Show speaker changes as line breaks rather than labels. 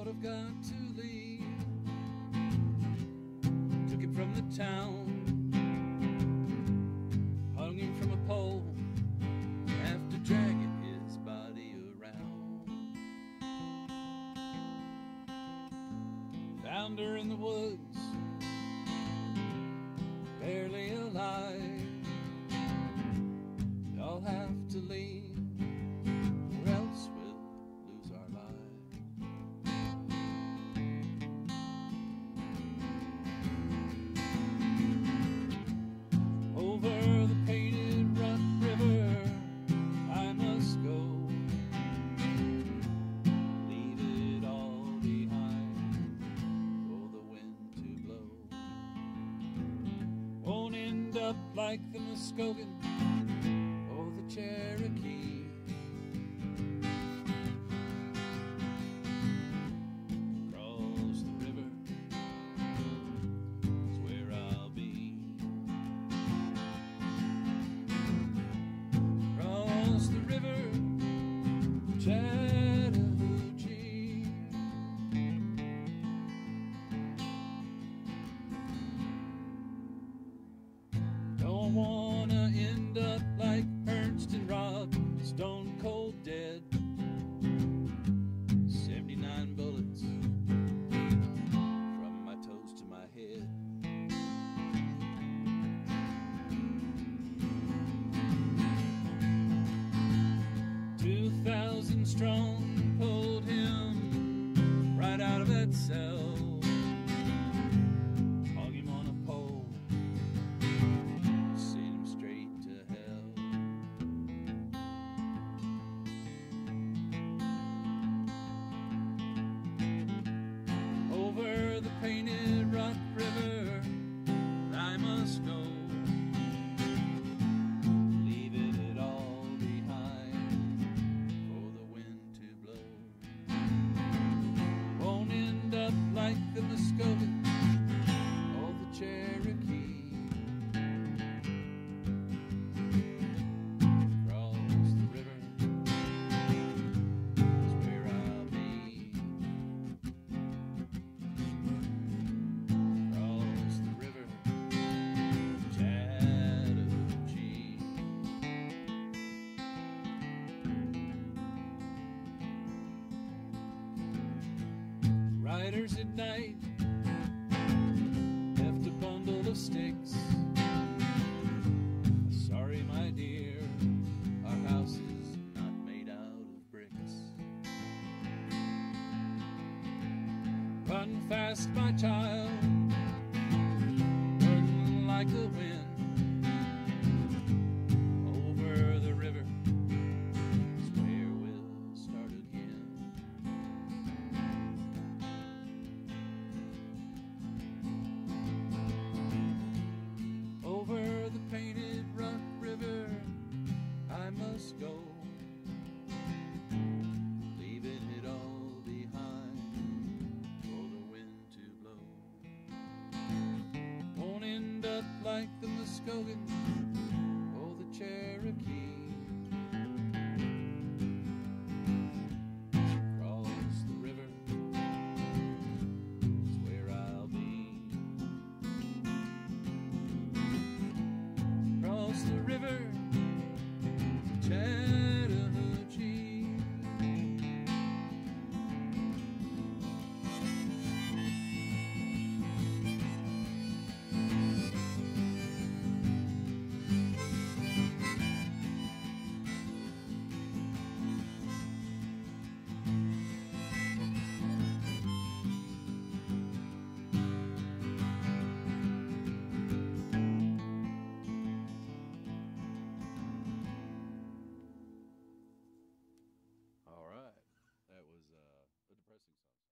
I've got to leave. Took him from the town, hung him from a pole, after dragging his body around. Found her in the woods, barely alive. I'll have to leave, or else we'll lose our lives. Over the painted rock river I must go, leave it all behind for the wind to blow. Won't end up like the Muskogee or the Cherokee. Across the river is where I'll be. Across the river, Chattahoochee. Don't wanna end up like Ernst and Rob, stone cold dead. 79 bullets from my toes to my head. "2,000 strong pulled him right out of that cell. Hung him on a pole, sent him straight to hell." Over the painted rock river I must go, leaving it all behind for the wind to blow. Won't end up like the Muskogee or the Cherokee. Across the river is where I'll be. Across the river, Chattahoochee. Riders at night left a bundle of sticks. "Sorry, my dear, our house is not made out of bricks. Run fast, my child, run like the wind. Over the river is where we'll start again." Over the painted rock river I must go, leaving it all behind for the wind to blow. Won't end up like the Muskogee